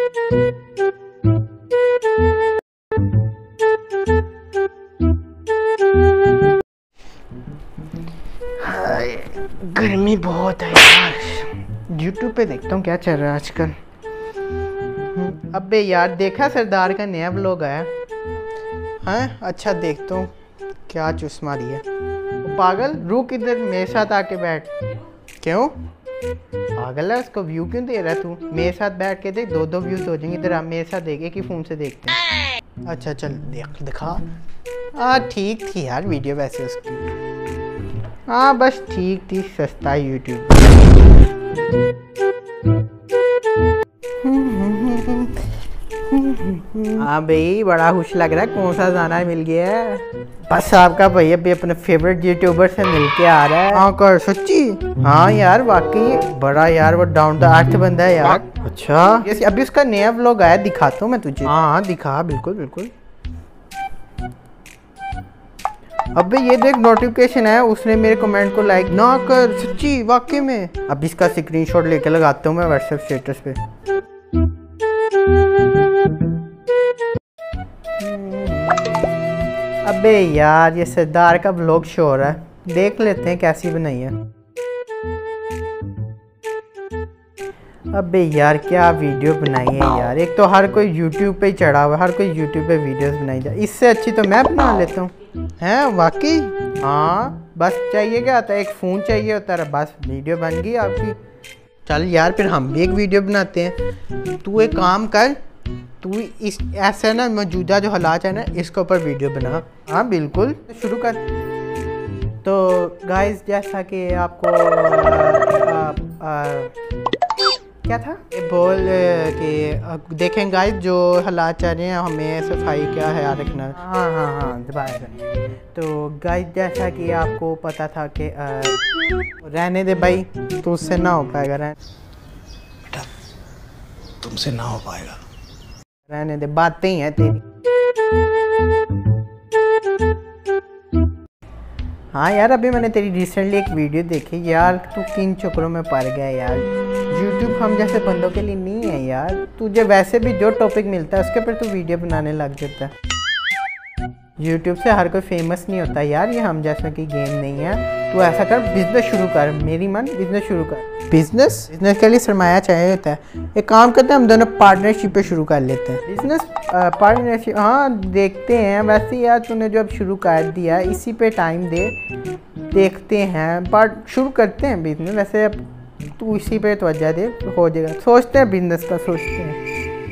गर्मी बहुत है यार। YouTube पे देखता हूँ क्या चल रहा है आजकल। अबे यार देखा सरदार का नया व्लॉग आया है? अच्छा देखता हूँ क्या चुस्मा दिया। पागल रुक इधर मेरे साथ आके बैठ। क्यों पागल है? उसको व्यू क्यों दे रहा है तू? मेरे साथ बैठ के देख, दो व्यूज हो जाएंगे। इधर आप मेरे साथ देख, एक ही फ़ोन से देखते हैं। अच्छा चल देख दिखा। हाँ ठीक थी यार वीडियो वैसे उसकी। हाँ बस ठीक थी, सस्ता यूट्यूब। हाँ भाई बड़ा खुश लग रहा है। कौन सा गाना मिल गया है? बस आपका भैया भी अपने फेवरेट यूट्यूबर से मिलके आ रहा है। हाँ कर सच्ची? हाँ यार वाकई बड़ा यार वो डाउन टू अर्थ बंदा है यार। अच्छा अभी उसका नया व्लॉग आया, दिखाता हूँ मैं तुझे। हाँ दिखा, बिल्कुल बिल्कुल। अबे ये देख नोटिफिकेशन है, उसने मेरे कमेंट को लाइक ना कर। सच्ची वाकई में? अब इसका स्क्रीनशॉट लेके लगाता हूँ मैं व्हाट्सएप स्टेटस पे। अबे यार ये सरदार का व्लॉग शो हो रहा है, देख लेते हैं कैसी बनाई है। अबे यार क्या वीडियो बनाई है यार। एक तो हर कोई यूट्यूब पे ही चढ़ा हुआ है, हर कोई यूट्यूब पे वीडियोस बनाई जाए। इससे अच्छी तो मैं बना लेता हूँ। हैं वाकई? हाँ बस चाहिए क्या होता है, एक फ़ोन चाहिए होता है, बस वीडियो बन गई आपकी। चल यार फिर हम भी एक वीडियो बनाते हैं। तू एक काम कर, तू इस ऐसे ना मौजूदा जो हालात है ना इसके ऊपर वीडियो बना। हाँ बिल्कुल शुरू कर। तो गाइस जैसा कि आपको क्या था ये बोल कि देखें गाइस जो हालात चल रहे हैं, हमें सफाई क्या ख्याल रखना। हाँ हाँ हाँ दबाएगा। तो गाइस जैसा कि आपको पता था कि रहने दे भाई, तो उससे ना हो पाएगा। बेटा तुमसे ना हो पाएगा, रहने दे, बातें ही हैं तेरी। हाँ यार अभी मैंने तेरी रिसेंटली एक वीडियो देखी यार, तू किन चक्करों में पड़ गया यार। यूट्यूब हम जैसे बंदों के लिए नहीं है यार। तुझे वैसे भी जो टॉपिक मिलता है उसके पर तू वीडियो बनाने लग जाता है। यूट्यूब से हर कोई फेमस नहीं होता यार, ये हम जैसा की गेम नहीं है। तू ऐसा कर, बिजनेस शुरू कर। मेरी मन बिजनेस शुरू कर। बिजनेस के लिए सरमाया चाहिए होता है। एक काम करते हैं हम दोनों पार्टनरशिप पे शुरू कर लेते हैं बिजनेस। पार्टनरशिप हाँ देखते हैं। वैसे यार तूने जो अब शुरू कर दिया इसी पे टाइम दे, देखते हैं शुरू करते हैं बिजनेस। वैसे अब तू इसी पे तवज्जो दे, हो जाएगा। सोचते हैं बिजनेस का, सोचते हैं।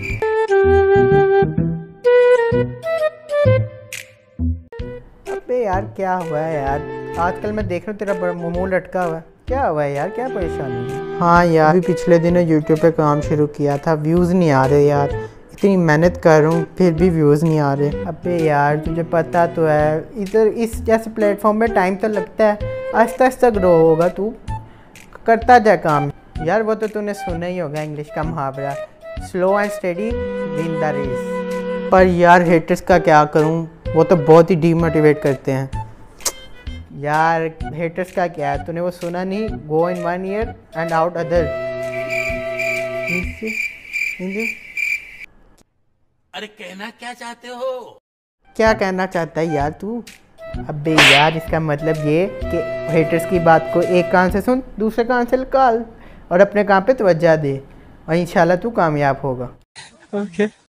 अबे यार क्या हुआ है यार, आजकल मैं देख रहा हूँ तेरा मुंह लटका हुआ है। क्या हुआ है यार, क्या परेशानी है? हाँ यार अभी पिछले दिनों यूट्यूब पे काम शुरू किया था, व्यूज़ नहीं आ रहे यार। इतनी मेहनत कर रहा हूँ फिर भी व्यूज़ नहीं आ रहे। अबे यार तुझे पता तो है इधर इस जैसे प्लेटफॉर्म में टाइम तो लगता है, आहिस्ता आहिस्ता ग्रो होगा। तू करता जा काम यार। वो तो तूने सुना ही होगा इंग्लिश का मुहावरा, slow and steady win the race. पर यार हेटर्स का क्या करूं, वो तो बहुत ही डीमोटिवेट करते हैं यार। हेटर्स का क्या है, तूने वो सुना नहीं, go in 1 ear and out other. अरे कहना क्या चाहते हो? क्या कहना चाहता है यार तू? अबे यार इसका मतलब ये कि हेटर्स की बात को एक कान से सुन, दूसरे कान से निकाल और अपने काम पे तवज्जो दे, और इंशाल्लाह तू कामयाब होगा। ओके